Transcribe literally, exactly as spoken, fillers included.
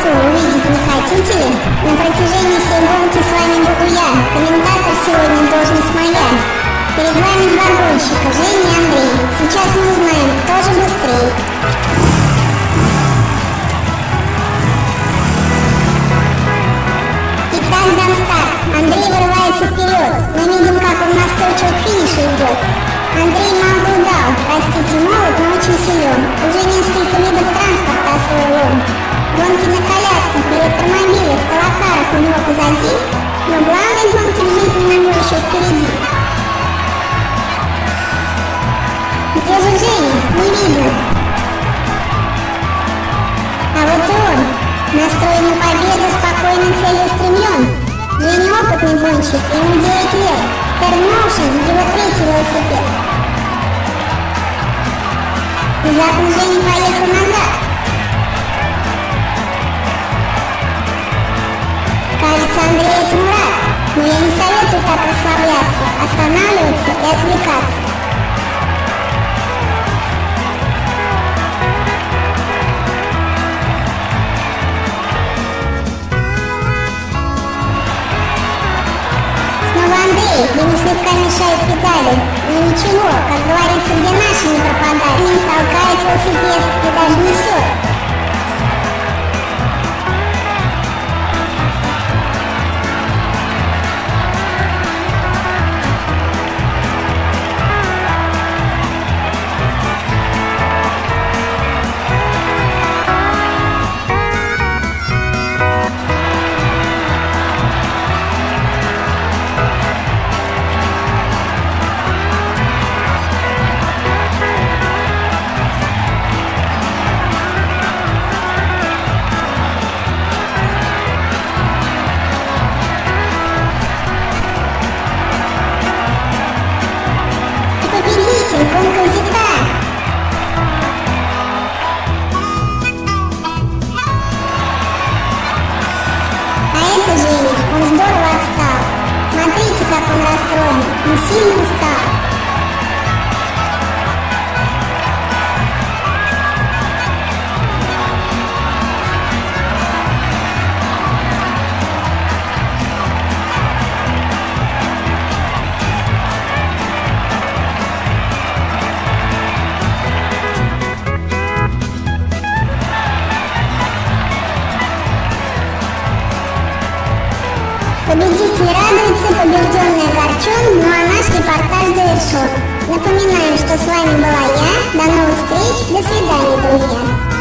красоту увидеть не хотите ли? На протяжении всей гонки с вами буду я, комментатор сегодня должность моя. Перед вами два гонщика, Женя и Андрей. Сейчас мы узнаем, кто же быстрее. Итак, дан старт. Андрей вырывается вперед. Мы видим, как он настойчиво к финишу идет. Андрей мало удал, простите, молод, но очень силен. Уже несколько видов транспорта освоил он. Гонки на колясках, электромобилях, колокарах у него позади, но главной гонки в жизни на него еще впереди. Где же Женя? Не видно. А вот и он. Настроен на победу, спокойно целеустремлен. Женя опытный гонщик, ему девять лет. Термоушен, его третий велосипед. Внезапно Женя поехал назад. Кажется, Андрей этому рад, но я не советую так расслабляться, останавливаться и отвлекаться. Снова Андрей, ему слегка мешают педали, но ничего, как говорится, где наши не пропадают, им толкает велосипед и даже несет. Гонка взята. А это Женя, он здорово отстал. Смотрите, как он расстроен, он сильно устал. Победитель радуется, побежденный огорчен, ну а наш репортаж завершен. Напоминаем, что с вами была я. До новых встреч, до свидания, друзья.